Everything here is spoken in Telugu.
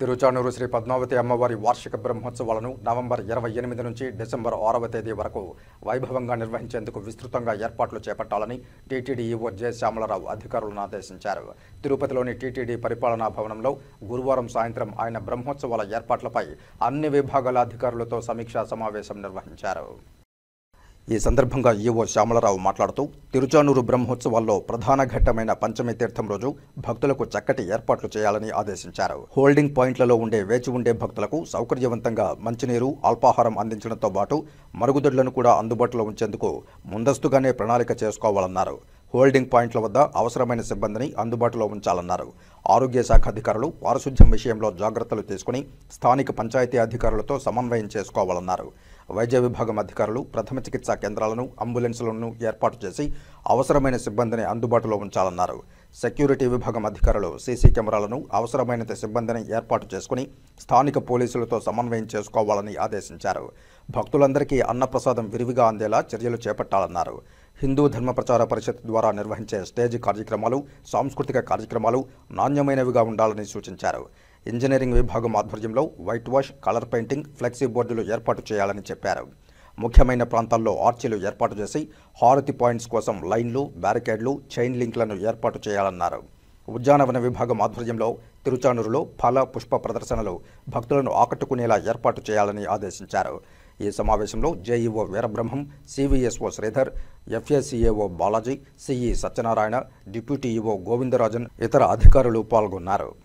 తిరుచానూరు శ్రీ పద్మావతి అమ్మవారి వార్షిక బ్రహ్మోత్సవాలను నవంబర్ 28 నుంచి డిసెంబర్ 6వ తేదీ వరకు వైభవంగా నిర్వహించేందుకు విస్తృతంగా ఏర్పాట్లు చేపట్టాలని టీటీడీ ఈవో జె శ్యామలరావు అధికారులను ఆదేశించారు. తిరుపతిలోని టీటీడీ పరిపాలనా భవనంలో గురువారం సాయంత్రం ఆయన బ్రహ్మోత్సవాల ఏర్పాట్లపై అన్ని విభాగాల అధికారులతో సమీక్షా సమావేశం నిర్వహించారు. ఈ సందర్భంగా ఈవో శ్యామలరావు మాట్లాడుతూ తిరుచానూరు బ్రహ్మోత్సవాల్లో ప్రధాన ఘట్టమైన పంచమి తీర్థం రోజు భక్తులకు చక్కటి ఏర్పాట్లు చేయాలని ఆదేశించారు. హోల్డింగ్ పాయింట్లలో వేచి ఉండే భక్తులకు సౌకర్యవంతంగా మంచినీరు, అల్పాహారం అందించడంతో పాటు మరుగుదొడ్లను కూడా అందుబాటులో ఉంచేందుకు ముందస్తుగానే ప్రణాళిక చేసుకోవాలన్నారు. హోల్డింగ్ పాయింట్ల వద్ద అవసరమైన సిబ్బందిని అందుబాటులో ఉంచాలన్నారు. ఆరోగ్య శాఖ అధికారులు పారిశుధ్యం విషయంలో జాగ్రత్తలు తీసుకుని స్థానిక పంచాయతీ అధికారులతో సమన్వయం చేసుకోవాలన్నారు. వైద్య విభాగం అధికారులు ప్రథమ చికిత్సా కేంద్రాలను, అంబులెన్సులను ఏర్పాటు చేసి అవసరమైన సిబ్బందిని అందుబాటులో ఉంచాలన్నారు. సెక్యూరిటీ విభాగం అధికారులు సీసీ కెమెరాలను, అవసరమైన సిబ్బందిని ఏర్పాటు చేసుకుని స్థానిక పోలీసులతో సమన్వయం చేసుకోవాలని ఆదేశించారు. భక్తులందరికీ అన్నప్రసాదం విరివిగా అందేలా చర్యలు చేపట్టాలన్నారు. హిందూ ధర్మ ప్రచార పరిషత్ ద్వారా నిర్వహించే స్టేజ్ కార్యక్రమాలు, సాంస్కృతిక కార్యక్రమాలు నాణ్యమైనవిగా ఉండాలని సూచించారు. ఇంజనీరింగ్ విభాగం ఆధ్వర్యంలో white wash, colour painting, flexi బోర్డులు ఏర్పాటు చేయాలని చెప్పారు. ముఖ్యమైన ప్రాంతాల్లో ఆర్చీలు ఏర్పాటు చేసి హారతి పాయింట్స్ కోసం లైన్లు, బ్యారికేడ్లు, చైన్ లింక్లను ఏర్పాటు చేయాలన్నారు. ఉద్యానవన విభాగం ఆధ్వర్యంలో తిరుచానూరులో ఫల, పుష్ప ప్రదర్శనలు భక్తులను ఆకట్టుకునేలా ఏర్పాటు చేయాలని ఆదేశించారు. ఈ సమావేశంలో JEO Veerabrahmam, CVSO Sridhar, FACAO Balaji, CE Satyanarayana, deputy EO Govindarajan, ఇతర అధికారులు పాల్గొన్నారు.